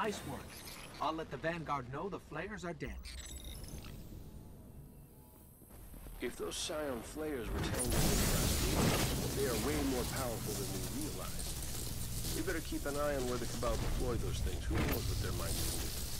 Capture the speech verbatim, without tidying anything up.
Nice work. I'll let the Vanguard know the flayers are dead. If those Scion flayers were telling the truth, they are way more powerful than we realize. We better keep an eye on where the Cabal deploy those things. Who knows what their minds will do.